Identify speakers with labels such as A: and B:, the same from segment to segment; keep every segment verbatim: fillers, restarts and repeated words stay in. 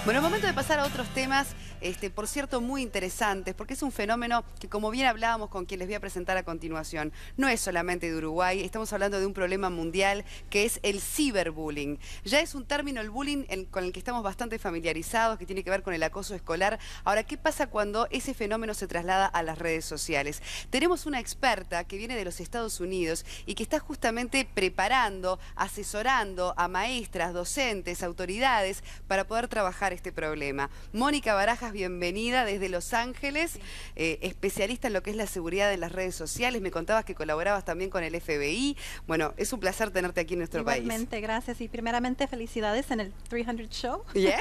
A: Bueno, momento de pasar a otros temas, este, por cierto, muy interesantes, porque es un fenómeno que, como bien hablábamos con quien les voy a presentar a continuación, no es solamente de Uruguay, estamos hablando de un problema mundial que es el ciberbullying. Ya es un término, el bullying, el, con el que estamos bastante familiarizados, que tiene que ver con el acoso escolar. Ahora, ¿qué pasa cuando ese fenómeno se traslada a las redes sociales? Tenemos una experta que viene de los Estados Unidos y que está justamente preparando, asesorando a maestras, docentes, autoridades para poder trabajar este problema. Mónica Barajas, bienvenida desde Los Ángeles, eh, especialista en lo que es la seguridad de las redes sociales. Me contabas que colaborabas también con el F B I. Bueno, es un placer tenerte aquí en nuestro
B: Igualmente,
A: país.
B: Igualmente, gracias. Y primeramente, felicidades en el trescientos Show.
A: Yes,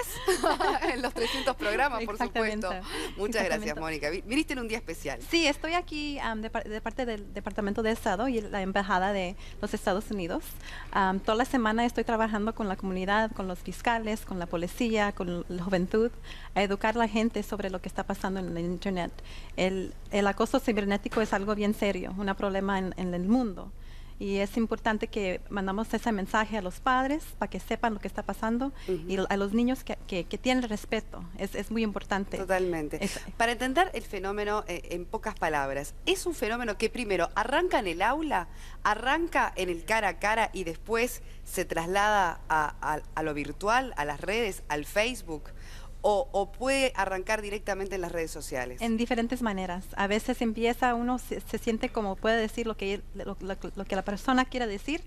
A: en los trescientos programas, por supuesto. Muchas gracias, Mónica. Viniste en un día especial.
B: Sí, estoy aquí um, de, de parte del Departamento de Estado y la Embajada de los Estados Unidos. Um, toda la semana estoy trabajando con la comunidad, con los fiscales, con la policía, con la juventud, a educar a la gente sobre lo que está pasando en el Internet. El, el acoso cibernético es algo bien serio, un problema en, en el mundo. Y es importante que mandamos ese mensaje a los padres para que sepan lo que está pasando, uh-huh. y a los niños que, que, que tienen respeto. Es, es muy importante.
A: Totalmente. Es, para entender el fenómeno eh, en pocas palabras, es un fenómeno que primero arranca en el aula, arranca en el cara a cara y después se traslada a, a, a lo virtual, a las redes, al Facebook. O, o puede arrancar directamente en las redes sociales.
B: En diferentes maneras. A veces empieza, uno se, se siente como puede decir lo que, lo, lo, lo que la persona quiere decir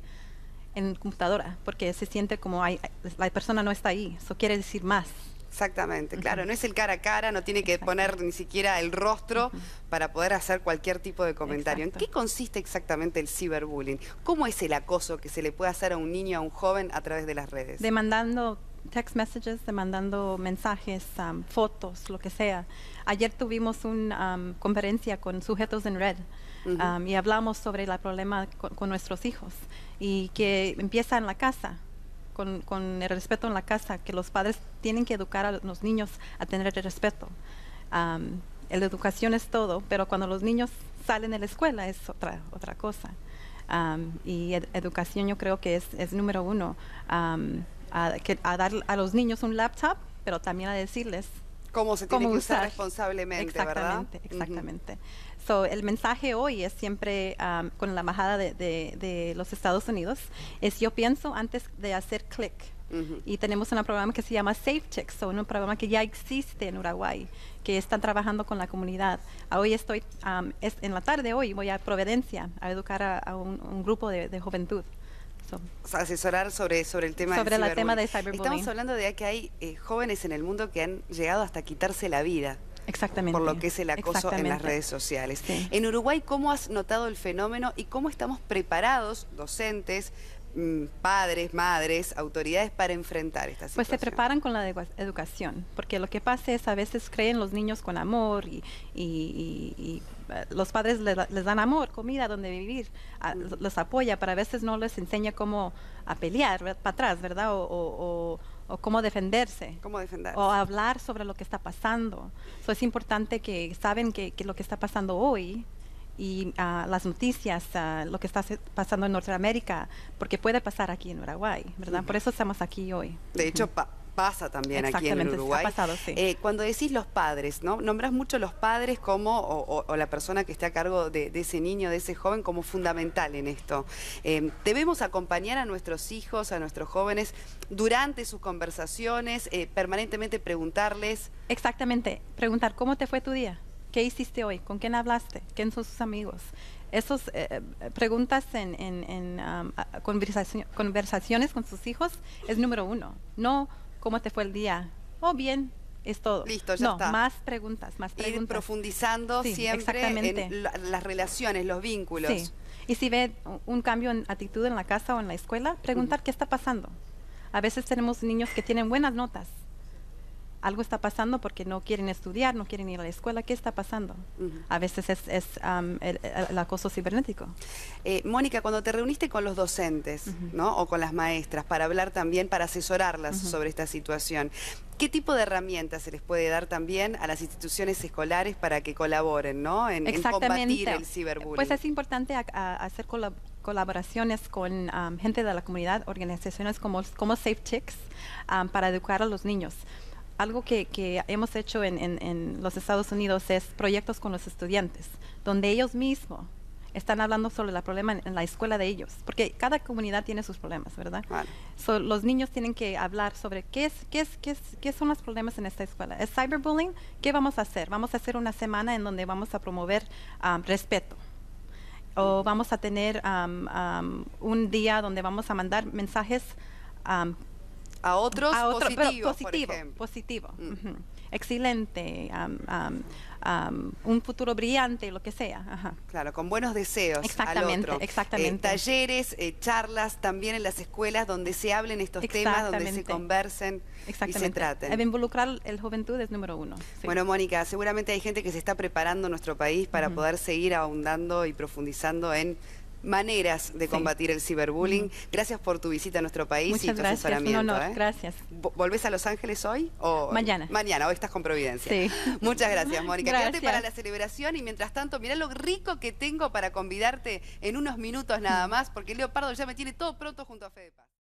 B: en computadora, porque se siente como hay, la persona no está ahí, eso quiere decir más.
A: Exactamente,
B: uh-huh.
A: Claro, no es el cara a cara, no tiene que Exacto. poner ni siquiera el rostro uh-huh. para poder hacer cualquier tipo de comentario.
B: Exacto.
A: ¿En qué consiste exactamente el ciberbullying? ¿Cómo es el acoso que se le puede hacer a un niño, a un joven a través de las redes?
B: Demandando text messages, demandando mensajes, um, fotos, lo que sea. Ayer tuvimos una um, conferencia con Sujetos en Red, uh-huh. um, y hablamos sobre el problema con, con nuestros hijos y que empieza en la casa, con, con el respeto en la casa, que los padres tienen que educar a los niños a tener el respeto. Um, la educación es todo, pero cuando los niños salen de la escuela es otra, otra cosa. Um, y ed educación yo creo que es, es número uno. Um, A, que, a dar a los niños un laptop, pero también a decirles
A: cómo se tiene
B: cómo
A: que usar,
B: usar
A: responsablemente,
B: exactamente,
A: ¿verdad?
B: Exactamente. Uh-huh. So, el mensaje hoy es siempre um, con la embajada de, de, de los Estados Unidos, es yo pienso antes de hacer clic. Uh-huh. Y tenemos un programa que se llama SafeChicks, so, un programa que ya existe en Uruguay, que están trabajando con la comunidad. Hoy estoy, um, es, en la tarde hoy voy a Providencia a educar a, a un, un grupo de, de juventud. So,
A: asesorar sobre, sobre el tema
B: sobre
A: del
B: el tema de cyberbullying.
A: Estamos hablando de que hay eh, jóvenes en el mundo que han llegado hasta quitarse la vida.
B: Exactamente.
A: Por lo que es el acoso en las redes sociales. Sí. En Uruguay, ¿cómo has notado el fenómeno y cómo estamos preparados, docentes, mmm, padres, madres, autoridades, para enfrentar esta situación?
B: Pues se preparan con la educación, porque lo que pasa es a veces creen los niños con amor y, y, y, y uh, los padres le, les dan amor, comida donde vivir, a, mm. los apoya, pero a veces no les enseña cómo a pelear para atrás, ¿verdad? O, o, o, o cómo defenderse.
A: ¿Cómo defenderse?
B: O hablar sobre lo que está pasando. So, es importante que saben que, que lo que está pasando hoy y uh, las noticias, uh, lo que está pasando en Norteamérica, porque puede pasar aquí en Uruguay, ¿verdad? Uh-huh. Por eso estamos aquí hoy.
A: De hecho, pa pasa también aquí en Uruguay.
B: Ha pasado, sí.
A: eh, cuando decís los padres, ¿no? Nombras mucho los padres como, o, o, o la persona que esté a cargo de, de ese niño, de ese joven, como fundamental en esto. Eh, debemos acompañar a nuestros hijos, a nuestros jóvenes, durante sus conversaciones, eh, permanentemente preguntarles.
B: Exactamente, preguntar, ¿cómo te fue tu día? ¿Qué hiciste hoy? ¿Con quién hablaste? ¿Quién son sus amigos? Esas eh, preguntas en, en, en um, conversación, conversaciones con sus hijos es número uno. No, ¿cómo te fue el día? Oh, bien, es todo.
A: Listo, ya
B: no,
A: está.
B: más preguntas, más preguntas.
A: Ir profundizando sí, siempre en la, las relaciones, los vínculos.
B: Sí. Y si ve un cambio en actitud en la casa o en la escuela, preguntar uh-huh. qué está pasando. A veces tenemos niños que tienen buenas notas. Algo está pasando porque no quieren estudiar, no quieren ir a la escuela. ¿Qué está pasando? Uh-huh. A veces es, es um, el, el acoso cibernético.
A: Eh, Mónica, cuando te reuniste con los docentes, uh-huh. ¿no? o con las maestras para hablar también, para asesorarlas uh-huh. sobre esta situación, ¿qué tipo de herramientas se les puede dar también a las instituciones escolares para que colaboren, ¿no? en, en combatir el ciberbullying?
B: Pues es importante a, a hacer colaboración colaboraciones con um, gente de la comunidad, organizaciones como, como SafeChicks, um, para educar a los niños. algo que, que hemos hecho en, en, en los Estados Unidos es proyectos con los estudiantes, donde ellos mismos están hablando sobre el problema en, en la escuela de ellos, porque cada comunidad tiene sus problemas, ¿verdad?
A: Vale.
B: So, los niños tienen que hablar sobre qué, es, qué, es, qué, es, qué son los problemas en esta escuela. ¿Es cyberbullying? ¿Qué vamos a hacer? Vamos a hacer una semana en donde vamos a promover um, respeto. O vamos a tener um, um, un día donde vamos a mandar mensajes um,
A: a otros
B: a otro,
A: positivos,
B: positivo,
A: por ejemplo.
B: positivo.
A: Mm.
B: Uh-huh. Excelente, um, um, um, un futuro brillante, lo que sea. Ajá.
A: Claro, con buenos deseos
B: Exactamente,
A: al otro.
B: exactamente.
A: Eh, talleres, eh, charlas también en las escuelas donde se hablen estos temas, donde se conversen y se traten.
B: El involucrar el juventud es número uno. Sí.
A: Bueno, Mónica, seguramente hay gente que se está preparando en nuestro país para uh-huh. poder seguir ahondando y profundizando en maneras de combatir sí. el ciberbullying. Uh-huh. Gracias por tu visita a nuestro país.
B: Muchas
A: y tu
B: gracias.
A: asesoramiento.
B: Un honor.
A: ¿eh?
B: Gracias.
A: ¿Volvés a Los Ángeles hoy? O
B: mañana.
A: Mañana, hoy estás con Providencia.
B: Sí.
A: Muchas gracias, Mónica.
B: Gracias.
A: Quédate para la celebración y mientras tanto, mirá lo rico que tengo para convidarte en unos minutos nada más, porque Leo Pardo ya me tiene todo pronto junto a Fede Paz.